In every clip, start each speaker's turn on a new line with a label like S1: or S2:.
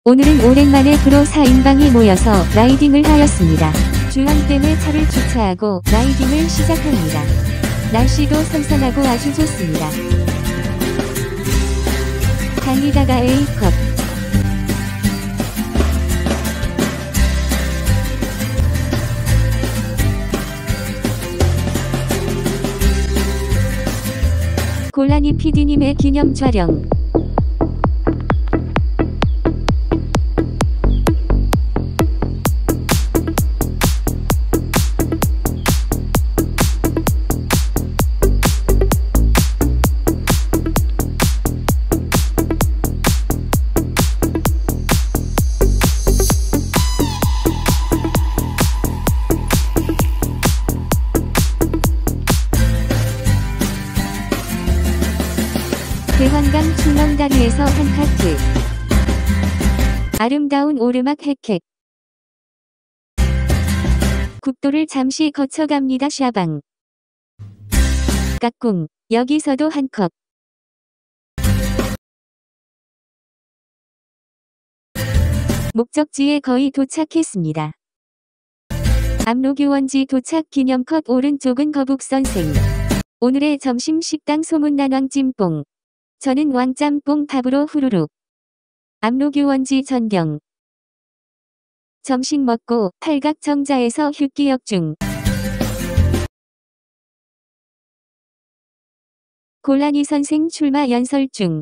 S1: 오늘은 오랜만에 프로 4인방이 모여서 라이딩을 하였습니다. 주황댐에 차를 주차하고 라이딩을 시작합니다. 날씨도 선선하고 아주 좋습니다. 달리다가 A컵 골라니 PD님의 기념 촬영. 대환강 출렁다리에서 한 카트. 아름다운 오르막 헥헥. 국도를 잠시 거쳐갑니다. 샤방. 까꿍. 여기서도 한 컵. 목적지에 거의 도착했습니다. 압록유원지 도착 기념컷. 오른쪽은 거북선생. 오늘의 점심 식당 소문난 왕찜뽕. 저는 왕짬뽕 밥으로 후루룩. 압록유원지 전경. 점심 먹고 팔각정자에서 휴기역 중. 골라니 선생 출마 연설 중.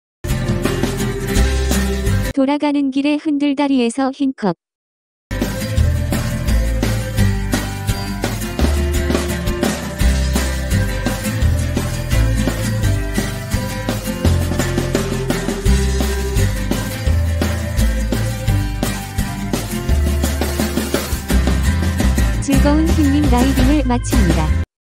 S1: 돌아가는 길에 흔들다리에서 흰컵. 즐거운 힐링 라이딩을 마칩니다.